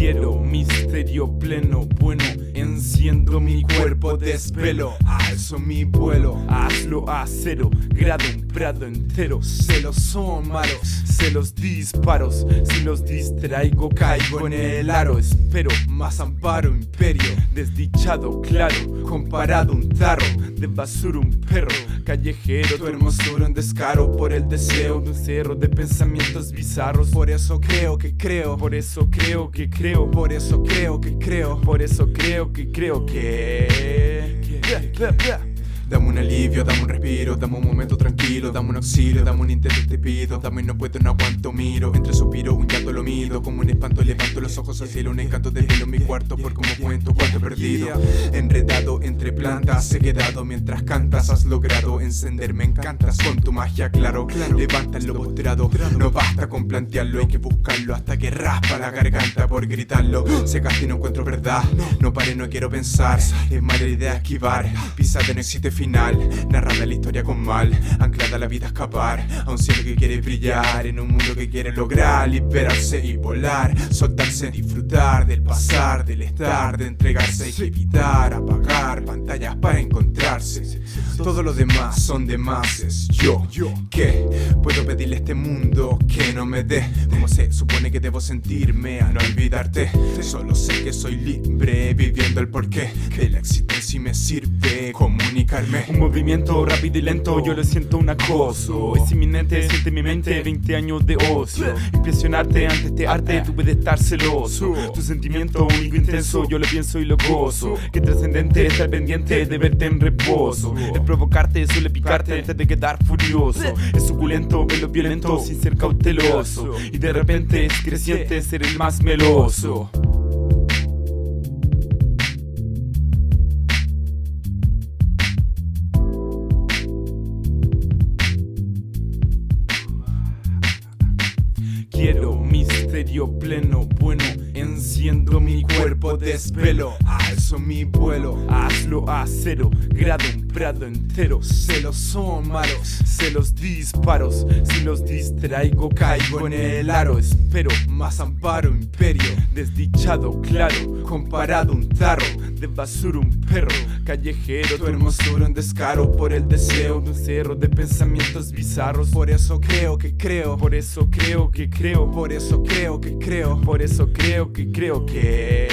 Quiero misterio pleno, bueno, enciendo mi cuerpo, desvelo, alzo mi vuelo, hazlo a 0 grado, un prado entero. Celos son malos, celos disparos, si los distraigo caigo en el aro. Espero más amparo, imperio, desdichado, claro, comparado un tarro de basura, un perro callejero, tu hermosura un descaro por el deseo de un cerro de pensamientos bizarros. Por eso creo que creo, por eso creo que creo, por eso creo que creo, por eso creo que creo que dame un alivio, dame un respiro, dame un momento tranquilo, dame un auxilio, dame un intento te pido, dame no puedo, no aguanto, miro, entre suspiro, un llanto lo mido, como un espanto levanto los ojos al cielo, un encanto de velo en mi cuarto, por como cuento cuánto he perdido, enredado entre plantas, he quedado mientras cantas, has logrado encenderme, encantas con tu magia, claro, levantas lo postrado, no basta con plantearlo, hay que buscarlo hasta que raspa la garganta por gritarlo, se casi no encuentro verdad, no pare, no quiero pensar, es mala idea esquivar, pisate no existe final, narrada la historia con mal, anclada la vida a escapar, a un cielo que quiere brillar, en un mundo que quiere lograr, liberarse y volar, soltarse, disfrutar del pasar, del estar, de entregarse, hay que evitar, apagar pantallas para encontrarse, todo lo demás son demases, yo, ¿qué? Puedo pedirle a este mundo que no me dé, como se supone que debo sentirme a no olvidarte, solo sé que soy libre, viviendo el porqué de la existencia y me sirve comunicarme. Un movimiento rápido y lento, yo lo siento un acoso, es inminente, siente mi mente 20 años de ocio, impresionarte ante este arte, tuve de estar celoso, tu sentimiento único intenso, yo lo pienso y lo gozo, que trascendente estar pendiente de verte en reposo, el provocarte suele picarte antes de quedar furioso, es suculento, verlo violento sin ser cauteloso, y de repente es creciente ser el más meloso. Quiero misterio pleno, bueno, enciendo mi cuerpo, desvelo, alzo mi vuelo, hazlo a 0 grado, un prado entero. Celos son malos, celos disparos, si los distraigo caigo en el aro. Espero más amparo, imperio, desdichado, claro, comparado un tarro de basura, un perro callejero, tu hermosura un descaro por el deseo de un cerro de pensamientos bizarros. Por eso creo que creo, por eso creo que creo, por eso creo que creo, por eso creo que creo que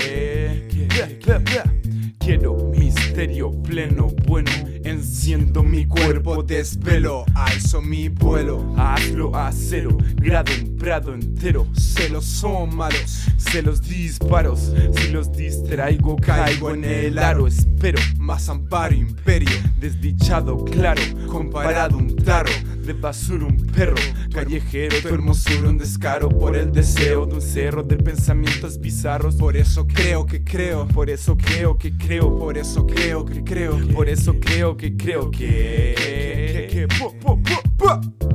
quiero misterio pleno, bueno, enciendo mi cuerpo, desvelo, alzo mi vuelo, hazlo a 0 grado, un prado entero. Celos son malos, celos disparos, si los distraigo caigo en el aro. Espero más amparo, imperio, desdichado, claro, comparado un tarro de basura, un perro callejero, tu hermosura un descaro por el deseo de un cerro de pensamientos bizarros. Por eso creo que creo, por eso creo que creo, por eso creo que creo, por eso creo que creo que